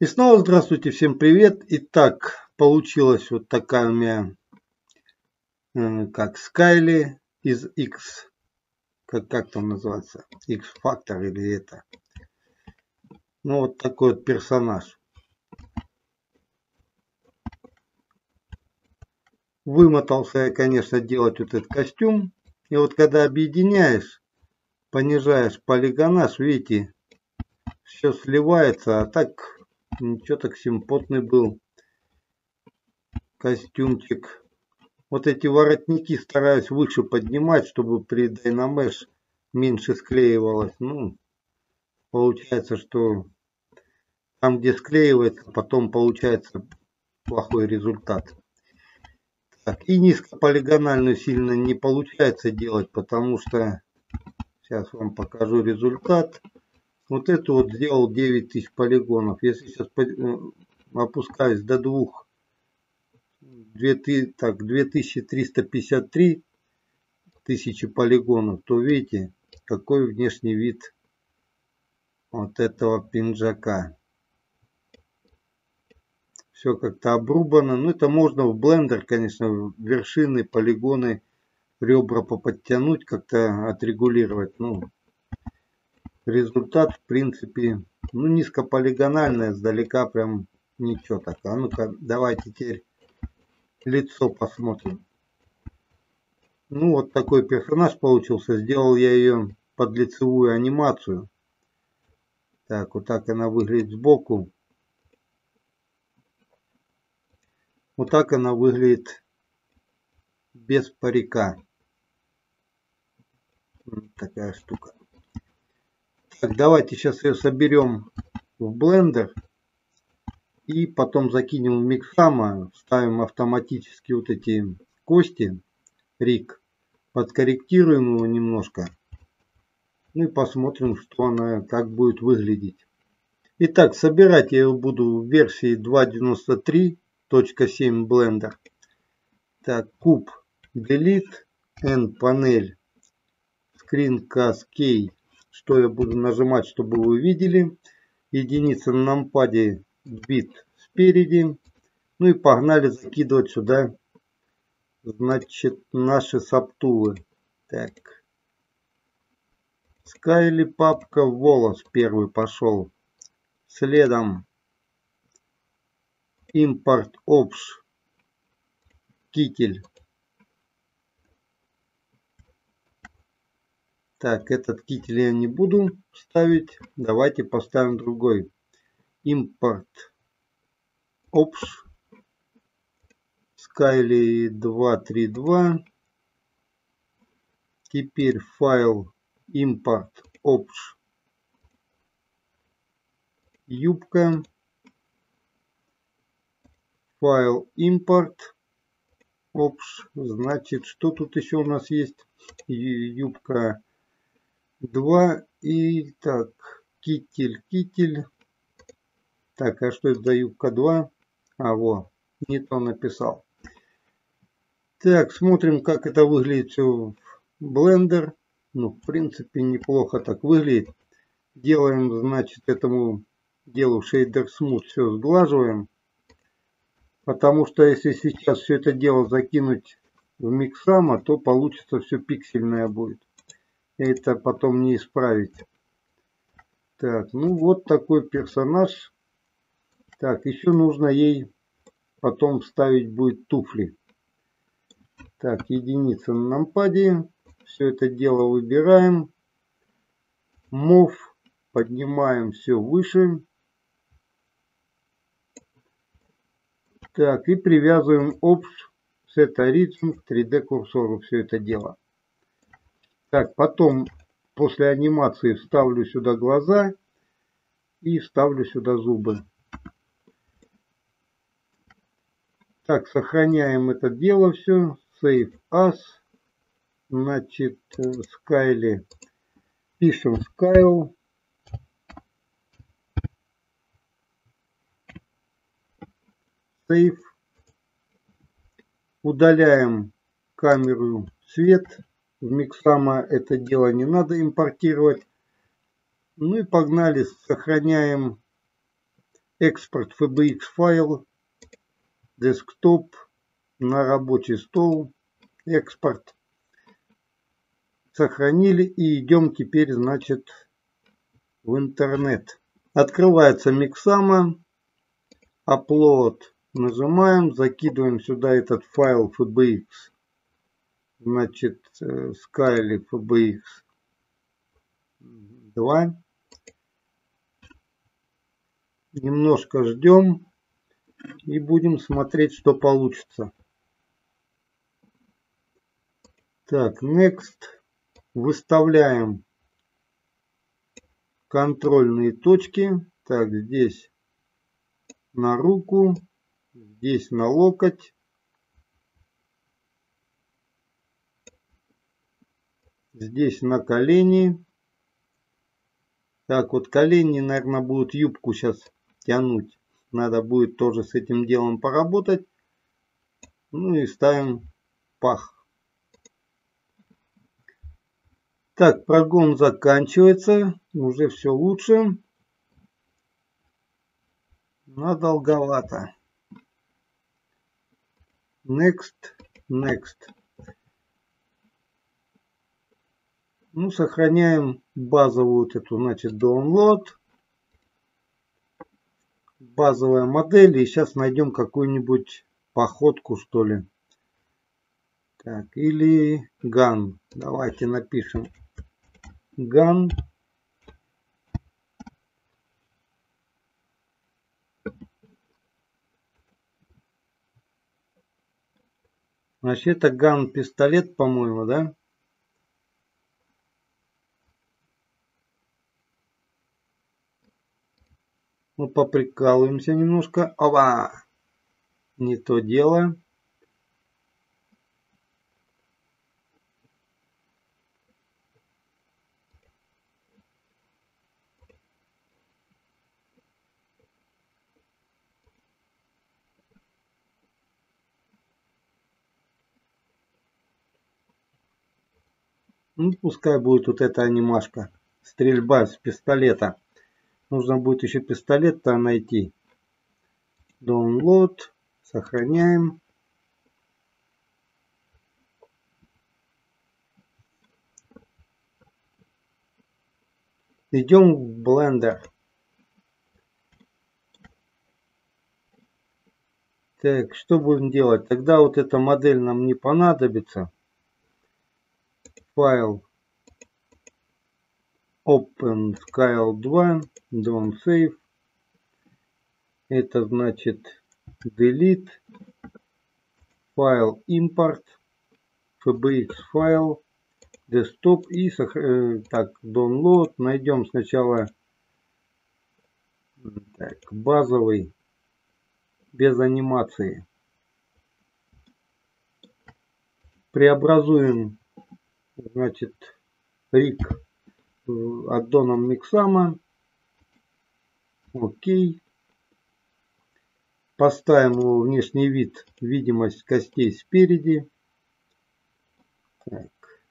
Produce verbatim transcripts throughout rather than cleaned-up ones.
И снова здравствуйте, всем привет. Итак, получилась вот такая у меня, э, как Skyly из X, как, как там называется, X-Factor или это. Ну вот такой вот персонаж. Вымотался я, конечно, делать вот этот костюм. И вот когда объединяешь, понижаешь полигонаж, видите, все сливается, а так ничего, так симпотный был костюмчик. Вот эти воротники стараюсь выше поднимать, чтобы при Dynamash меньше склеивалось. Ну, получается, что там, где склеивается, потом получается плохой результат. Так, и низкополигональную сильно не получается делать, потому что сейчас вам покажу результат. Вот это вот сделал девять тысяч полигонов. Если сейчас опускаюсь до двух, так, две тысячи триста пятьдесят три тысячи полигонов, то видите, какой внешний вид вот этого пинжака. Все как-то обрубано. Ну, это можно в блендер, конечно, вершины, полигоны, ребра поподтянуть, как-то отрегулировать. Ну, результат, в принципе, ну, низкополигональное, сдалека прям ничего так. А ну-ка, давайте теперь лицо посмотрим. Ну, вот такой персонаж получился. Сделал я ее под лицевую анимацию. Так, вот так она выглядит сбоку. Вот так она выглядит без парика. Вот такая штука. Так, давайте сейчас ее соберем в блендер. И потом закинем в Mixamo. Ставим автоматически вот эти кости. Рик. Подкорректируем его немножко. Ну и посмотрим, что она, как будет выглядеть. Итак, собирать я его буду в версии два девяносто три точка семь Blender. Так, куб Delete, N панель, Screencast Key. Что я буду нажимать, чтобы вы видели. Единица на нампаде бит спереди. Ну и погнали закидывать сюда, значит, наши сабтулы. Так. Skyly папка, волос первый пошел. Следом импорт опш, китель. Так, этот китель я не буду ставить. Давайте поставим другой. Импорт опш, Skyly два три два. Теперь файл импорт опш, юбка. Файл импорт опш. Значит, что тут еще у нас есть? Юбка два. И так, китель, китель. Так, а что это за юбка два? А, вот, не то написал. Так, смотрим, как это выглядит все в блендер. Ну, в принципе, неплохо так выглядит. Делаем, значит, этому делу шейдер смут, все сглаживаем. Потому что если сейчас все это дело закинуть в Mixamo, то получится все пиксельное будет. Это потом не исправить. Так, ну вот такой персонаж. Так, еще нужно ей потом вставить будет туфли. Так, единица на нампаде. Все это дело выбираем. Move. Поднимаем все выше. Так, и привязываем Option Set Origin к три дэ курсору все это дело. Так, потом после анимации вставлю сюда глаза и вставлю сюда зубы. Так, сохраняем это дело все. Save as. Значит, Skyly. Пишем Skyly. Save. Удаляем камеру свет. В Mixamo это дело не надо импортировать. Ну и погнали. Сохраняем экспорт эф бэ икс файл, десктоп, на рабочий стол, экспорт. Сохранили и идем теперь, значит, в интернет. Открывается Mixama, upload, нажимаем, закидываем сюда этот файл эф бэ икс, значит, Skyly эф бэ икс два. Немножко ждем и будем смотреть, что получится. Так, next. Выставляем контрольные точки. Так, здесь на руку, здесь на локоть, здесь на колени. Так, вот колени, наверное, будут юбку сейчас тянуть. Надо будет тоже с этим делом поработать. Ну и ставим пах. Так, прогон заканчивается. Уже все лучше. Но долговато. Next. Next. Ну, сохраняем базовую вот эту, значит, download. Базовая модель. И сейчас найдем какую-нибудь походку, что ли. Так, или gun. Давайте напишем gun. Значит, это gun пистолет, по-моему, да? Мы поприкалываемся немножко. Ова! Не то дело. Ну, пускай будет вот эта анимашка. Стрельба с пистолета. Нужно будет еще пистолет-то найти. Download. Сохраняем. Идем в Blender. Так, что будем делать? Тогда вот эта модель нам не понадобится. Файл. Open Skyly два. Don't save. Это значит delete. Файл import. эф бэ икс файл. Desktop и так, download. Найдем сначала так, базовый. Без анимации. Преобразуем, значит, риг аддоном Mixama. Окей. Поставим его внешний вид, видимость костей спереди. Так.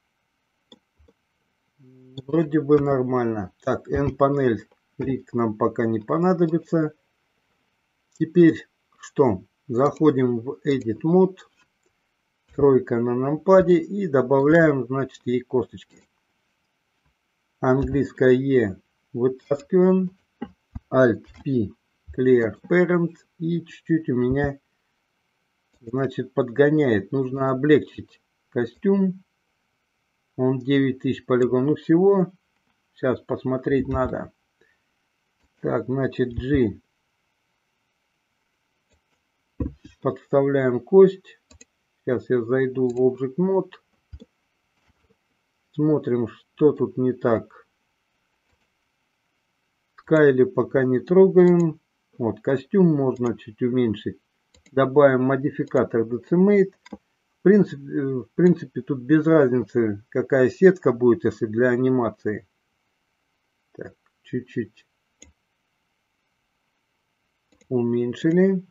Вроде бы нормально. Так, N-панель риг нам пока не понадобится. Теперь что? Заходим в Edit Mode. Тройка на нампаде и добавляем, значит, ей косточки. Английское E вытаскиваем. Alt-P Clear Parent. И чуть-чуть у меня, значит, подгоняет. Нужно облегчить костюм. Он девять тысяч полигонов всего. Сейчас посмотреть надо. Так, значит, G. Подставляем кость. Сейчас я зайду в Object Mode. Смотрим, что тут не так. Skyly пока не трогаем. Вот, костюм можно чуть уменьшить. Добавим модификатор Decimate. В принципе, в принципе, тут без разницы, какая сетка будет, если для анимации. Так, чуть-чуть уменьшили.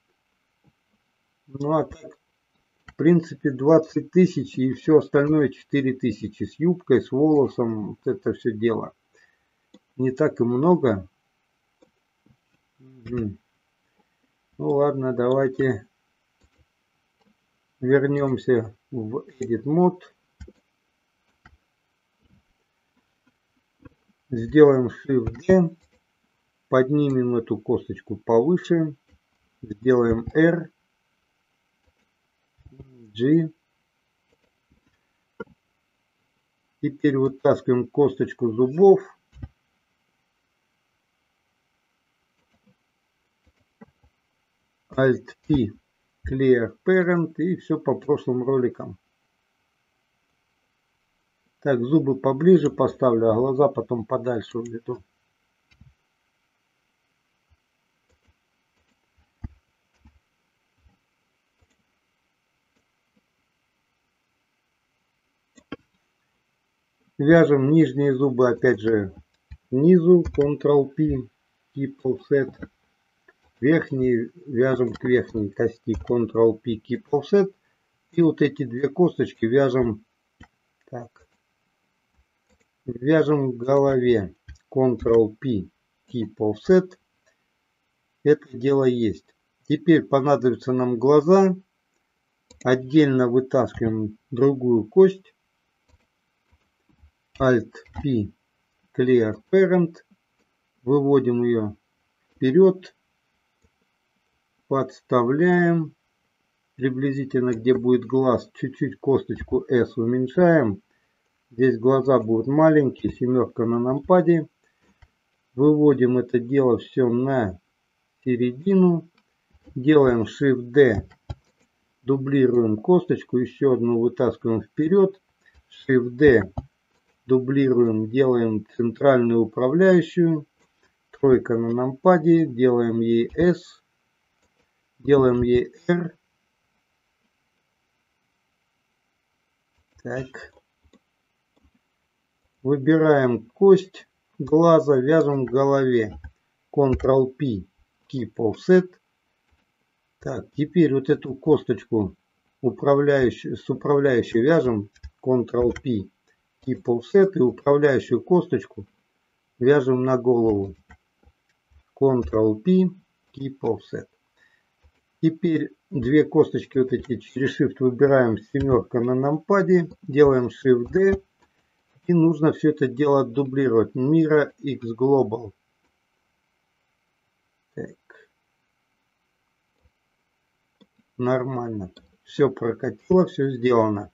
Ну а так, в принципе, двадцать тысяч и все остальное четыре тысячи. С юбкой, с волосом, вот это все дело. Не так и много. Угу. Ну ладно, давайте вернемся в Edit Mode. Сделаем Shift-D. Поднимем эту косточку повыше. Сделаем R. G. Теперь вытаскиваем косточку зубов. Alt-P. Clear Parent. И все по прошлым роликам. Так, зубы поближе поставлю, а глаза потом подальше уведу. Вяжем нижние зубы опять же снизу, контрол-P, Keep Offset. Верхние вяжем к верхней кости, контрол-P, Keep Offset. И вот эти две косточки вяжем так. Вяжем в голове, контрол-P, Keep Offset. Это дело есть. Теперь понадобятся нам глаза. Отдельно вытаскиваем другую кость. Alt-P, Clear Parent. Выводим ее вперед. Подставляем. Приблизительно где будет глаз. Чуть-чуть косточку S уменьшаем. Здесь глаза будут маленькие. Семерка на нампаде. Выводим это дело все на середину. Делаем Shift-D. Дублируем косточку. Еще одну вытаскиваем вперед. Shift-D. Дублируем. Делаем центральную управляющую. Тройка на нампаде. Делаем ей S. Делаем ей R. Так. Выбираем кость глаза, вяжем в голове. контрол-P, Keep Offset. Так, теперь вот эту косточку управляющую, с управляющей вяжем. контрол-P, Keep Offset. И управляющую косточку вяжем на голову. контрол-P, Keep Offset. Теперь две косточки вот эти через Shift выбираем, семерка на нампаде. Делаем Shift-D. И нужно все это дело дублировать. Mira X Global. Так. Нормально. Все прокатило, все сделано.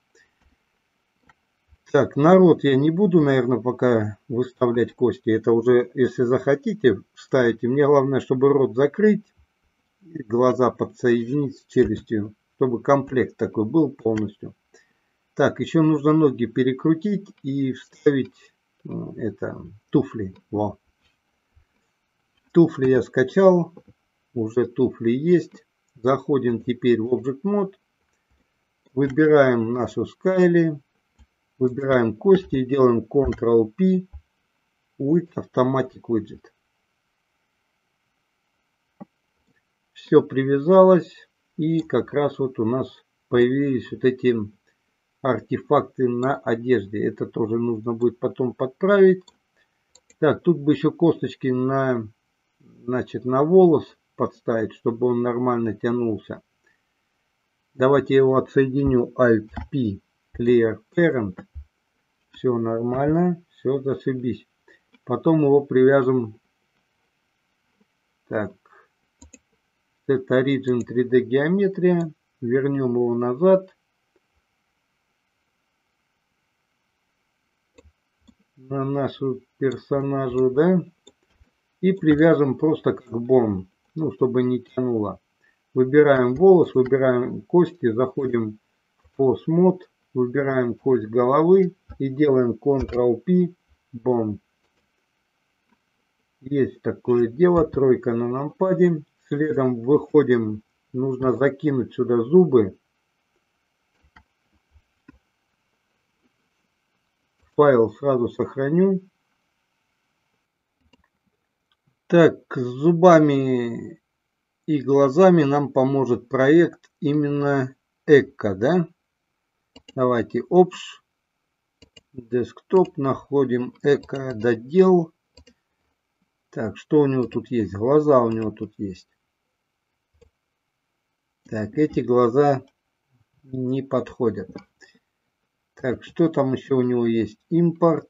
Так, народ я не буду, наверное, пока выставлять кости. Это уже, если захотите, вставите. Мне главное, чтобы рот закрыть. И глаза подсоединить с челюстью. Чтобы комплект такой был полностью. Так, еще нужно ноги перекрутить и вставить это туфли. Во. Туфли я скачал. Уже туфли есть. Заходим теперь в Object Mode. Выбираем нашу Skyly. Выбираем кости и делаем контрол-P. With Automatic Widget. Все привязалось. И как раз вот у нас появились вот эти артефакты на одежде. Это тоже нужно будет потом подправить. Так, тут бы еще косточки на, значит, на волос подставить, чтобы он нормально тянулся. Давайте я его отсоединю. Alt-P, Clear Parent. Все нормально. Все, зашибись. Потом его привяжем. Так. Это Origin три дэ геометрия. Вернем его назад. На нашу персонажу, да, и привяжем просто как бом, ну, чтобы не тянуло. Выбираем волос, выбираем кости, заходим в Pose Mode, выбираем кость головы и делаем контрол-P, бом. Есть такое дело, тройка на нампаде. Следом выходим, нужно закинуть сюда зубы. Файл сразу сохраню. Так, с зубами и глазами нам поможет проект именно Экко, да? Давайте Option, Desktop, находим Экко додел. Так, что у него тут есть? Глаза у него тут есть. Так, эти глаза не подходят. Так, что там еще у него есть? Импорт.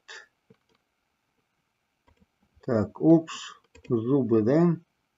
Так, опш, зубы, да?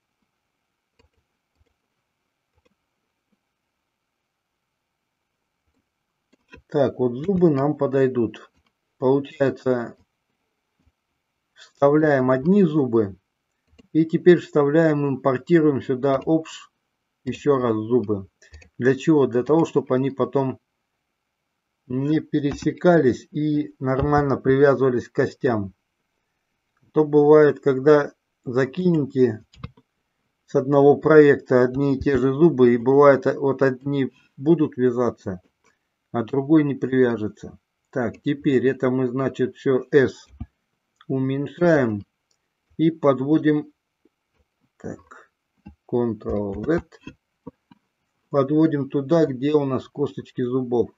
Так, вот зубы нам подойдут. Получается, вставляем одни зубы. И теперь вставляем, импортируем сюда опш, еще раз зубы. Для чего? Для того, чтобы они потом не пересекались и нормально привязывались к костям. То бывает, когда закинете с одного проекта одни и те же зубы, и бывает, вот одни будут вязаться, а другой не привяжется. Так, теперь это мы, значит, все S уменьшаем и подводим, так, контрол зет, подводим туда, где у нас косточки зубов.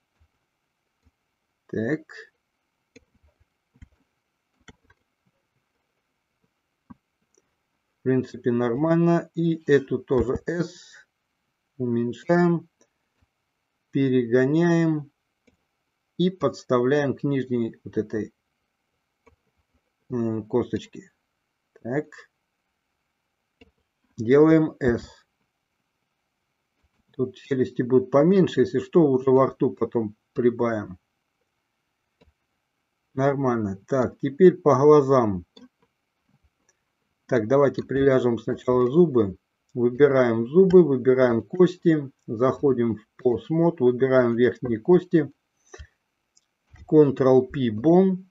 Так. В принципе, нормально. И эту тоже S уменьшаем, перегоняем и подставляем к нижней вот этой косточке. Так. Делаем S. Тут челюсти будут поменьше, если что, уже во рту потом прибавим. Нормально. Так, теперь по глазам. Так, давайте привяжем сначала зубы. Выбираем зубы, выбираем кости. Заходим в PostMod, выбираем верхние кости. контрол пи Bone.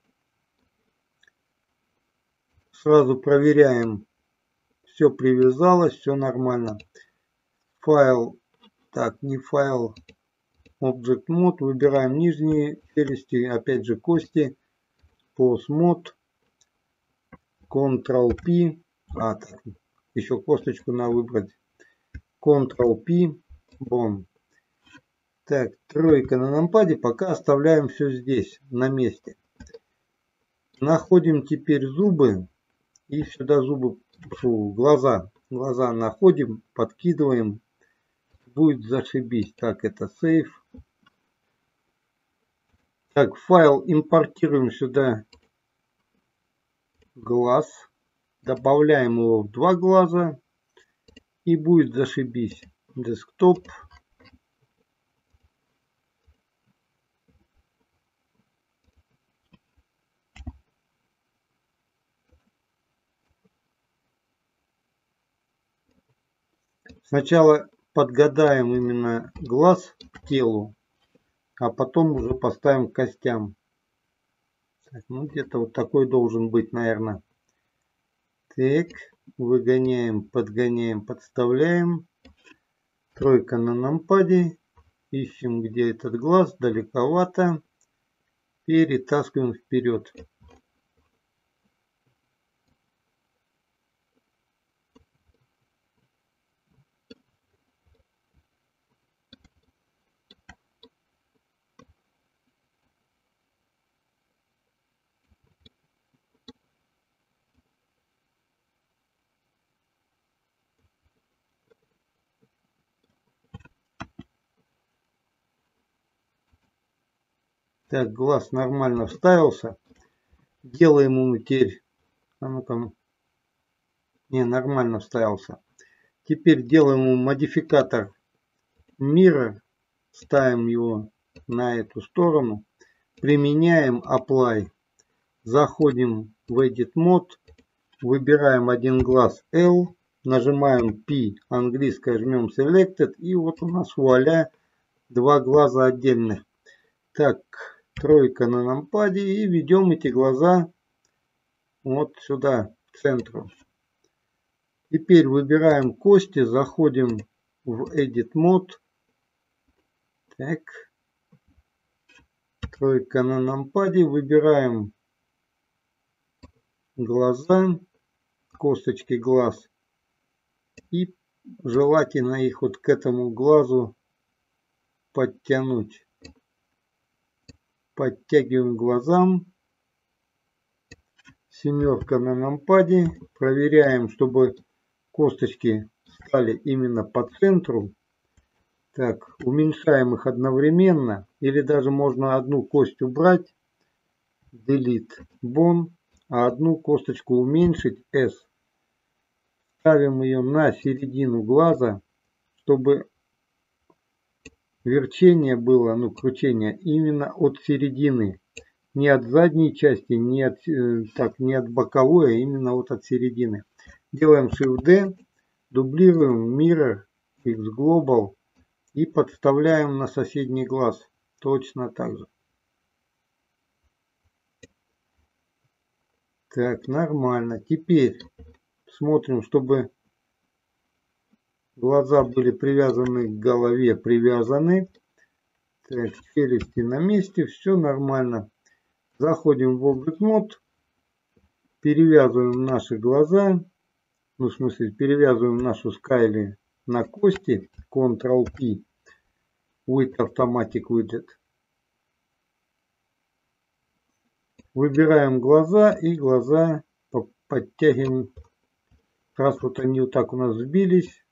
Сразу проверяем. Все привязалось, все нормально. Файл. Так, не файл. Object Mode. Выбираем нижние челюсти. Опять же кости. PostMod. контрол пи. А, так, еще косточку надо выбрать. контрол пи Bone. Так, тройка на нампаде. Пока оставляем все здесь, на месте. Находим теперь зубы. И сюда зубы, фу, глаза. Глаза находим, подкидываем. Будет зашибись. Так, это сейф. Так, файл импортируем сюда глаз. Добавляем его в два глаза. И будет зашибись. Десктоп. Сначала подгадаем именно глаз к телу, а потом уже поставим к костям. Так, ну где-то вот такой должен быть, наверное. Так, выгоняем, подгоняем, подставляем. Тройка на нампаде. Ищем, где этот глаз, далековато. Перетаскиваем вперед. Так, глаз нормально вставился. Делаем ему теперь. А ну-ка. Не, нормально вставился. Теперь делаем ему модификатор мира. Ставим его на эту сторону. Применяем Apply. Заходим в Edit Mode. Выбираем один глаз L. Нажимаем P. Английское жмем Selected. И вот у нас вуаля. Два глаза отдельных. Так. Тройка на нампаде. И ведем эти глаза вот сюда. К центру. Теперь выбираем кости. Заходим в Edit Mode. Так. Тройка на нампаде. Выбираем глаза, косточки глаз. И желательно их вот к этому глазу подтянуть. Подтягиваем глазам. Семерка на нампаде. Проверяем, чтобы косточки стали именно по центру. Так, уменьшаем их одновременно. Или даже можно одну кость убрать. Delete Bone. А одну косточку уменьшить. S. Ставим ее на середину глаза, чтобы верчение было, ну, кручение именно от середины. Не от задней части, не от, э, так, не от боковой, а именно вот от середины. Делаем Shift-D, дублируем Mirror, X-Global и подставляем на соседний глаз. Точно так же. Так, нормально. Теперь смотрим, чтобы глаза были привязаны к голове, привязаны. Так, челюсти на месте, все нормально. Заходим в Object Mode, перевязываем наши глаза, ну в смысле перевязываем нашу скайли на кости, Ctrl-P, with Automatic Widget. Выбираем глаза и глаза подтягиваем. Раз вот они вот так у нас сбились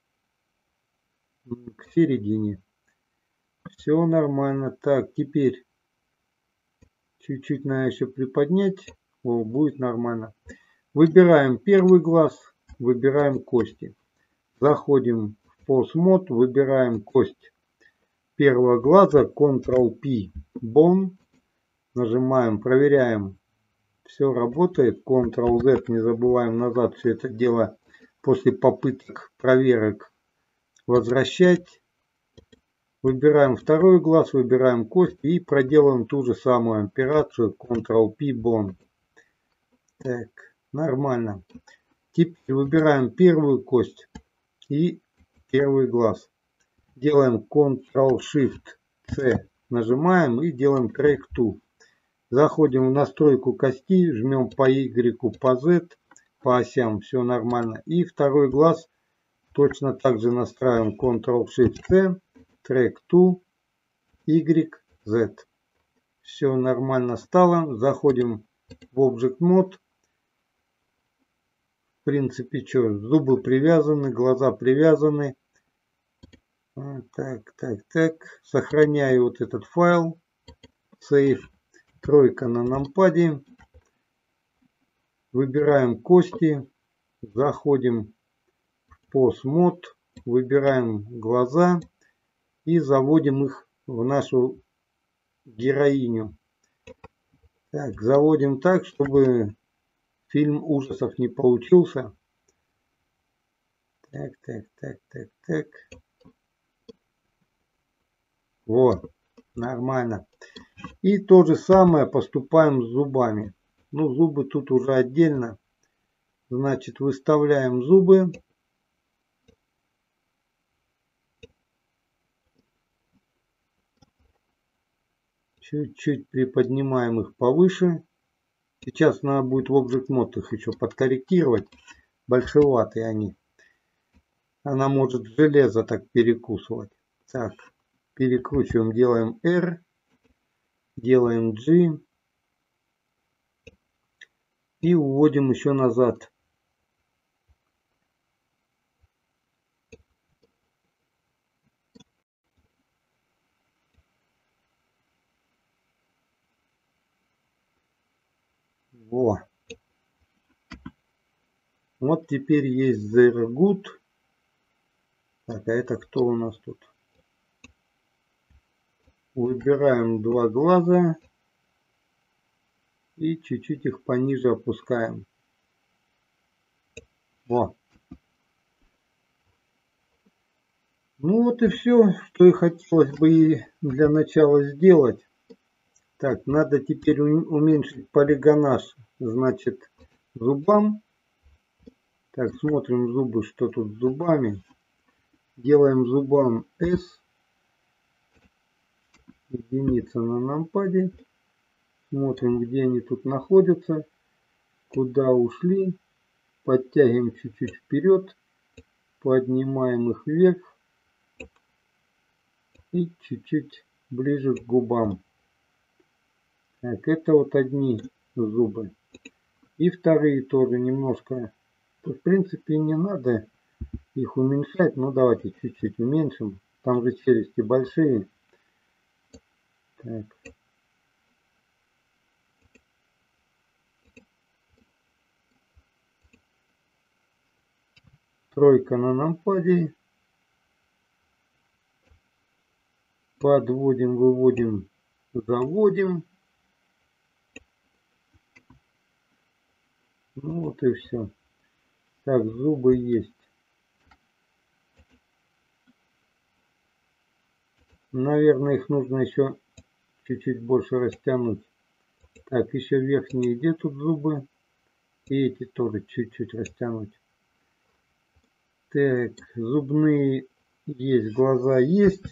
к середине. Все нормально. Так, теперь чуть-чуть надо еще приподнять. О, будет нормально. Выбираем первый глаз, выбираем кости. Заходим в Pose Mode, выбираем кость первого глаза, Ctrl-P, Bone. Нажимаем, проверяем. Все работает. Ctrl-Z, не забываем назад все это дело после попыток проверок возвращать. Выбираем второй глаз, выбираем кость и проделаем ту же самую операцию Ctrl-P, Bone. Так, нормально. Теперь выбираем первую кость и первый глаз. Делаем Ctrl-Shift-C, нажимаем и делаем Track to. Заходим в настройку кости, жмем по Y, по Z, по осям, все нормально. И второй глаз точно так же настраиваем Ctrl-Shift-C, Track to, Y, Z. Все нормально стало. Заходим в Object Mode. В принципе, что, зубы привязаны, глаза привязаны. Так, так, так. Сохраняю вот этот файл. Save. Тройка на нампаде. Выбираем кости. Заходим в Pose Mode. Выбираем глаза. И заводим их в нашу героиню. Так, заводим так, чтобы фильм ужасов не получился. Так, так, так, так, так. Вот, нормально. И то же самое поступаем с зубами. Ну, зубы тут уже отдельно. Значит, выставляем зубы. Чуть-чуть приподнимаем их повыше. Сейчас надо будет в Object Mode их еще подкорректировать. Большеватые они. Она может железо так перекусывать. Так, перекручиваем, делаем R. Делаем G. И уводим еще назад. Во. Вот теперь есть There Good. Так, а это кто у нас тут? Выбираем два глаза. И чуть-чуть их пониже опускаем. Во. Ну вот и все, что и хотелось бы и для начала сделать. Так, надо теперь уменьшить полигонаж, значит, зубам. Так, смотрим зубы, что тут с зубами. Делаем зубам S. Единица на нампаде. Смотрим, где они тут находятся. Куда ушли. Подтягиваем чуть-чуть вперед. Поднимаем их вверх. И чуть-чуть ближе к губам. Так, это вот одни зубы. И вторые тоже немножко. В принципе, не надо их уменьшать. Ну, давайте чуть-чуть уменьшим. Там же челюсти большие. Так. Тройка на нампаде. Подводим, выводим, заводим. Ну вот и все. Так, зубы есть. Наверное, их нужно еще чуть-чуть больше растянуть. Так, еще верхние, где тут зубы? И эти тоже чуть-чуть растянуть. Так, зубные есть, глаза есть.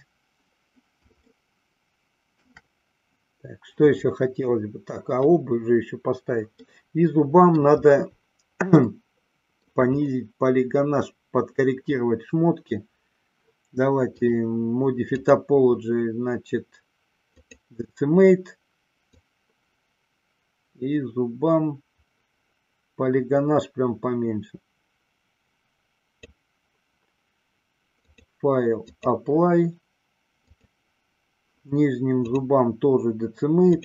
Так, что еще хотелось бы? Так, а обувь же еще поставить. И зубам надо понизить полигонаж, подкорректировать шмотки. Давайте Modify Topology, значит, Decimate. И зубам полигонаж прям поменьше. Файл Apply. Нижним зубам тоже Decimate.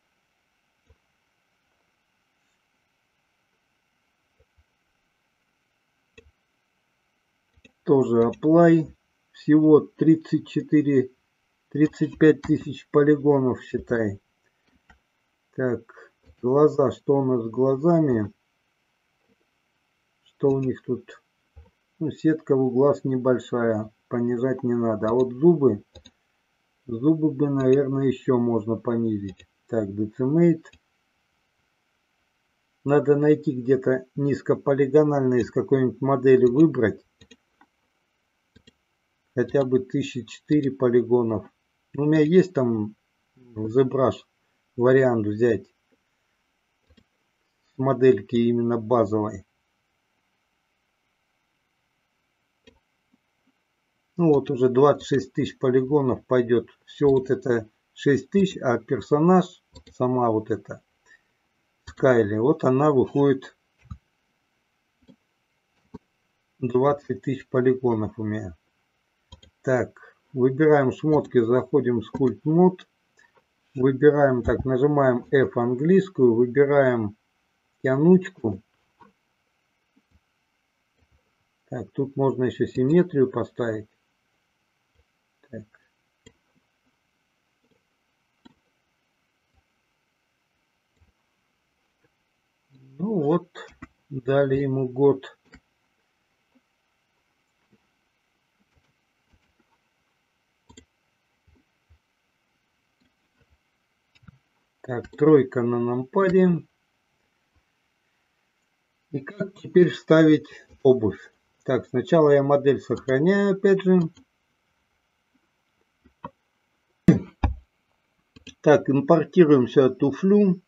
Тоже Apply. Всего тридцать четыре, тридцать пять тысяч полигонов, считай. Так, глаза. Что у нас с глазами? Что у них тут? Ну, сетка у глаз небольшая. Понижать не надо. А вот зубы. Зубы бы, наверное, еще можно понизить. Так, Decimate. Надо найти где-то низкополигональные из какой-нибудь модели выбрать. Хотя бы тысяча четыре полигонов. У меня есть там ZBrush вариант взять. С модельки именно базовой. Ну вот уже двадцать шесть тысяч полигонов пойдет. Все вот это шесть тысяч, а персонаж, сама вот эта Скайли, вот она выходит двадцать тысяч полигонов у меня. Так, выбираем шмотки, заходим в Sculpt Mode. Выбираем, так, нажимаем F английскую, выбираем тянучку. Так, тут можно еще симметрию поставить. Так. Ну вот, дали ему год. Так, тройка на нампаде. И как теперь вставить обувь? Так, сначала я модель сохраняю, опять же. Так, импортируем сюда туфлю.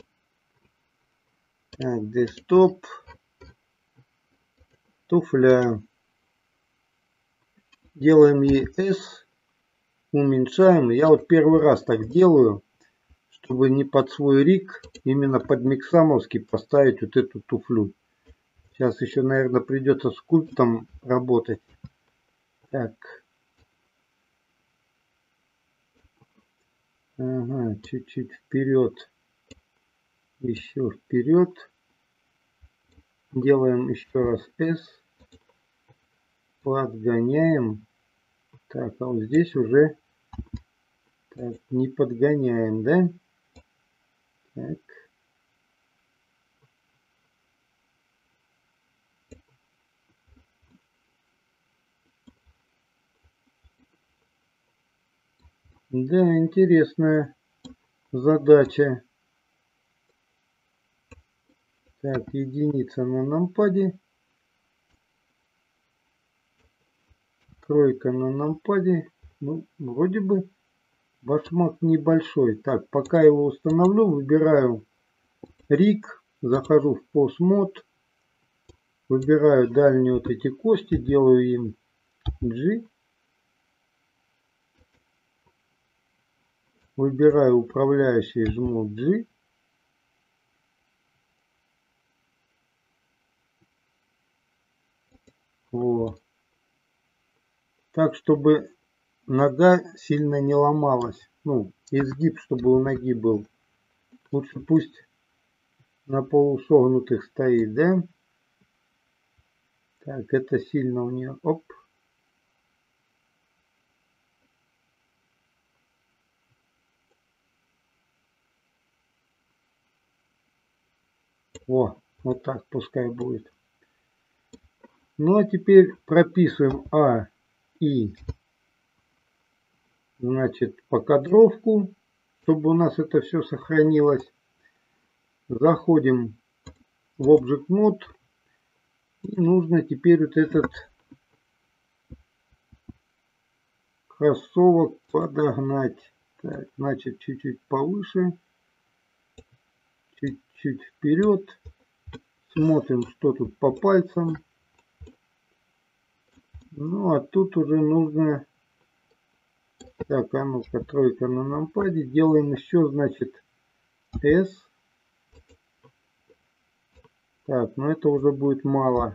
Так, десктоп. Туфля. Делаем ей S. Уменьшаем. Я вот первый раз так делаю, чтобы не под свой риг, именно под миксамовский поставить вот эту туфлю. Сейчас еще, наверное, придется скульптом работать. Так. Ага, чуть-чуть вперед. Еще вперед. Делаем еще раз S. Подгоняем. Так, а вот здесь уже так, не подгоняем, да? Так. Да, интересная задача. Так, единица на нампаде. Тройка на нампаде. Ну, вроде бы башмак небольшой. Так, пока его установлю, выбираю риг. Захожу в пост мод. Выбираю дальние вот эти кости. Делаю им G. Выбираю управляющий, жму G. Вот. Так, чтобы нога сильно не ломалась. Ну, изгиб, чтобы у ноги был. Лучше пусть на полусогнутых стоит, да? Так, это сильно у нее. Оп. О, вот так пускай будет. Ну а теперь прописываем А, И, значит, покадровку, чтобы у нас это все сохранилось. Заходим в Object Mode. И нужно теперь вот этот кроссовок подогнать. Так, значит, чуть-чуть повыше, чуть-чуть вперед. Смотрим, что тут по пальцам. Ну, а тут уже нужно... Так, а ну-ка, тройка на нампаде. Делаем еще, значит, S. Так, но это уже будет мало.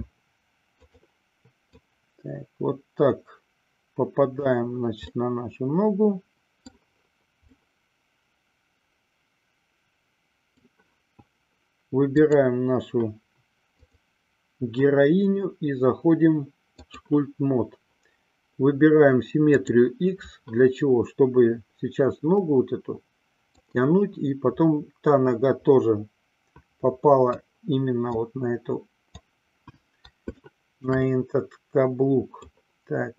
Так, вот так попадаем, значит, на нашу ногу. Выбираем нашу героиню и заходим в скульпт мод. Выбираем симметрию X. Для чего? Чтобы сейчас ногу вот эту тянуть, и потом та нога тоже попала именно вот на эту, на этот каблук. Так.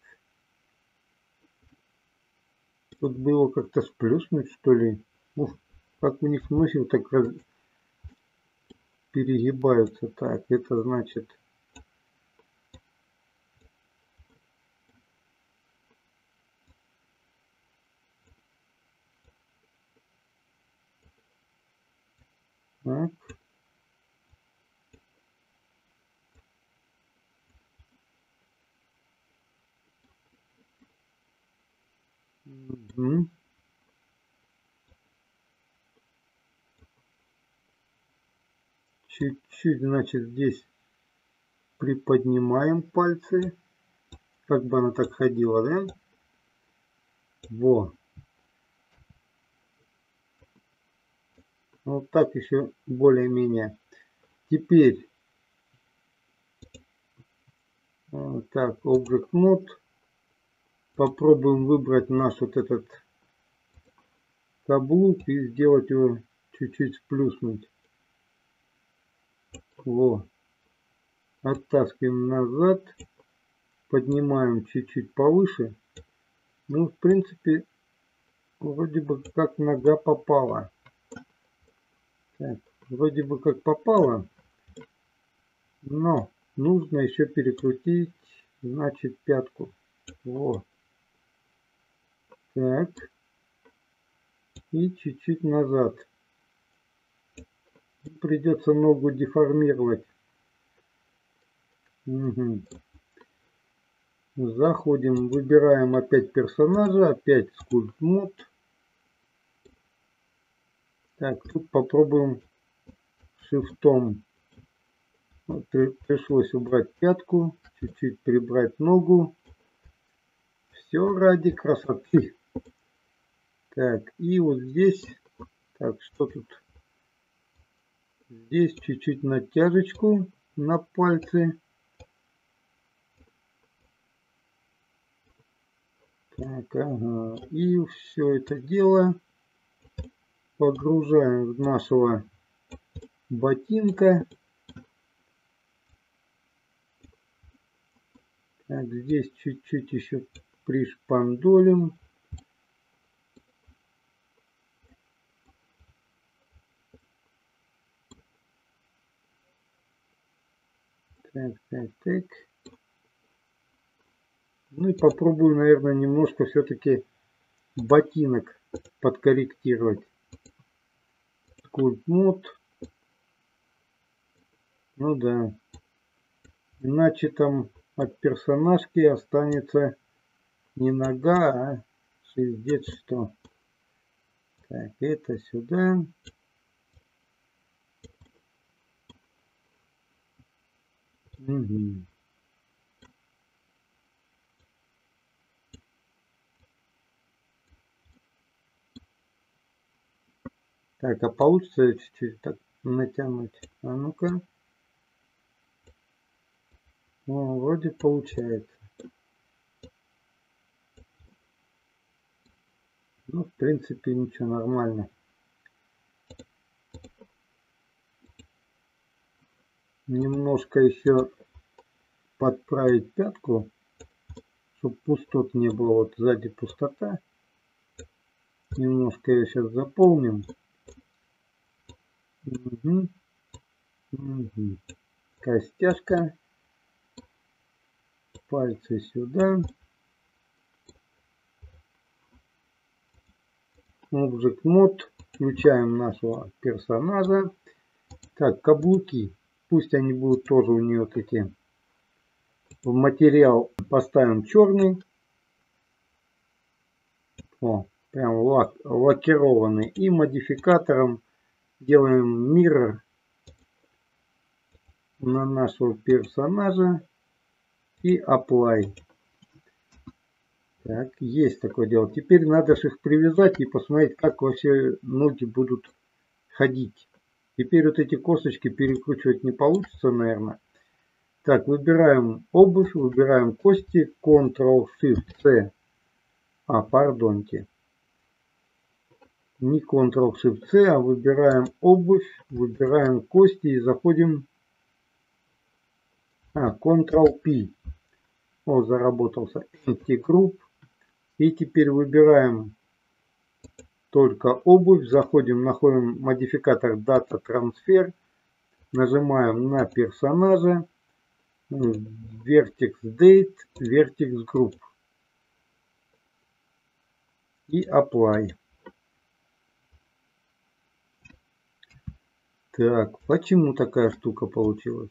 Тут было как-то сплюснуть, что ли. Ух, как у них ноги вот так раз... перегибаются. Так, это значит... Так. Угу. Чуть-чуть, значит, здесь приподнимаем пальцы. Как бы она так ходила, да? Во. Вот так еще более-менее. Теперь, так, Object Mode. Попробуем выбрать наш вот этот каблук и сделать его чуть-чуть сплюснуть. Во. Оттаскиваем назад. Поднимаем чуть-чуть повыше. Ну, в принципе, вроде бы как нога попала. Так, вроде бы как попала. Но нужно еще перекрутить, значит, пятку. Вот. Так. И чуть-чуть назад. Придется ногу деформировать. Угу. Заходим, выбираем опять персонажа, опять скульпт мод. Так, тут попробуем шифтом. Вот, пришлось убрать пятку, чуть-чуть прибрать ногу. Все ради красоты. Так, и вот здесь, так, что тут? Здесь чуть-чуть натяжечку на пальцы. Так, ага. И все это дело погружаем в нашего ботинка. Так, здесь чуть-чуть еще пришпандолим. Так, так, так. Ну и попробую, наверное, немножко все-таки ботинок подкорректировать. Скульпт мод. Ну да. Иначе там от персонажки останется не нога, а пиздец что. Так, это сюда. Угу. Так, а получится чуть-чуть так натянуть. А ну-ка. Ну, вроде получается. Ну, в принципе, ничего, нормально. Немножко еще подправить пятку, чтобы пустот не было. Вот сзади пустота. Немножко ее сейчас заполним. Угу. Угу. Костяшка. Пальцы сюда. Object Mode. Включаем нашего персонажа. Так, каблуки. Пусть они будут тоже у нее такие. В материал поставим черный. О, прям лак, лакированный. И модификатором делаем Mirror на нашего персонажа. И Apply. Так, есть такое дело. Теперь надо же их привязать и посмотреть, как вообще ноги будут ходить. Теперь вот эти косточки перекручивать не получится, наверное. Так, выбираем обувь, выбираем кости, контрол-шифт-C. А, пардонте. Не контрол-шифт-C, а выбираем обувь, выбираем кости и заходим. А, контрол-P. О, заработался. Empty Group. И теперь выбираем только обувь, заходим, находим модификатор Data Transfer, нажимаем на персонажа, Vertex Date, Vertex Group и Apply. Так, почему такая штука получилась?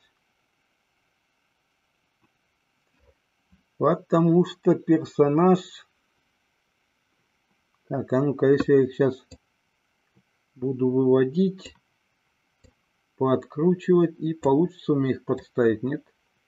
Потому что персонаж... Так, а ну-ка, если я их сейчас буду выводить, пооткручивать, и получится у меня их подставить, нет?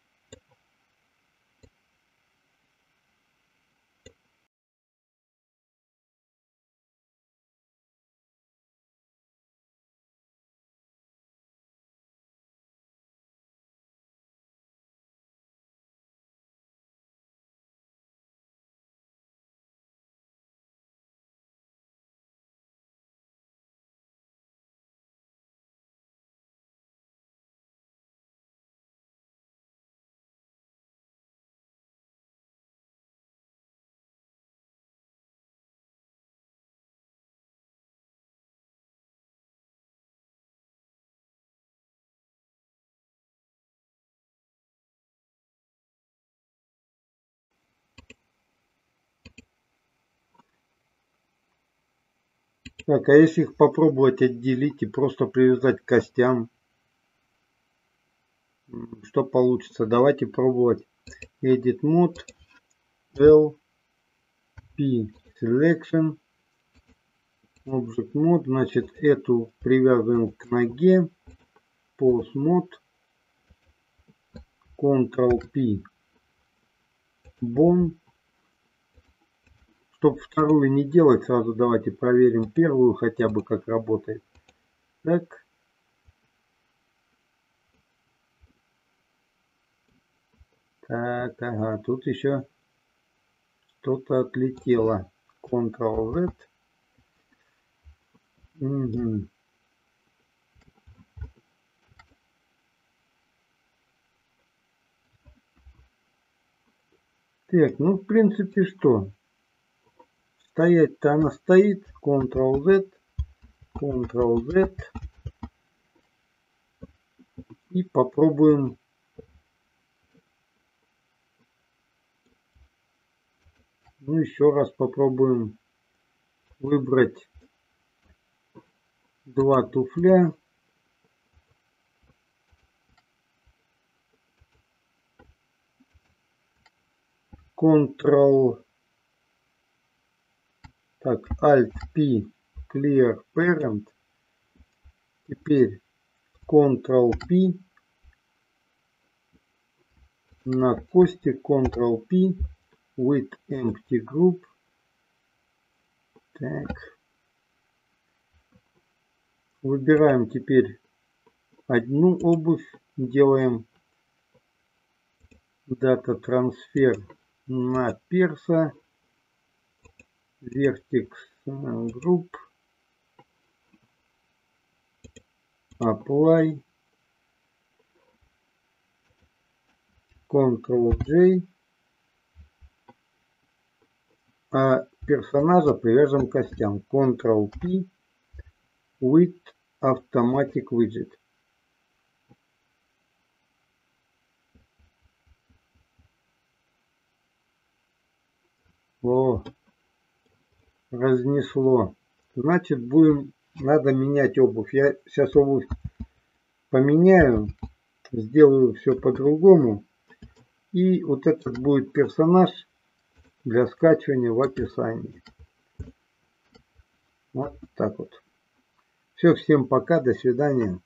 Так, а если их попробовать отделить и просто привязать к костям, что получится? Давайте пробовать. Edit Mode, L, P, Selection, Object Mode, значит, эту привязываем к ноге, Pose Mode, Ctrl-P, Bone. Чтобы вторую не делать, сразу давайте проверим первую хотя бы, как работает. Так. Так, ага, тут еще что-то отлетело. Ctrl-Z. Угу. Так, ну в принципе что? Стоять-то она стоит. Ctrl-Z. Ctrl-Z. И попробуем. Ну еще раз попробуем выбрать два туфля. Ctrl. Так, Alt-P. Clear Parent. Теперь Ctrl-P. На кости Ctrl-P. With Empty Group. Так. Выбираем теперь одну обувь, делаем дата трансфер на перса, vertex group, apply, контрол джей, а персонажа привяжем к костям, контрол пи, with automatic widget. О, разнесло. Значит, будем, надо менять обувь. Я сейчас обувь поменяю, сделаю все по-другому. И вот этот будет персонаж для скачивания в описании. Вот так вот. Все, всем пока, до свидания.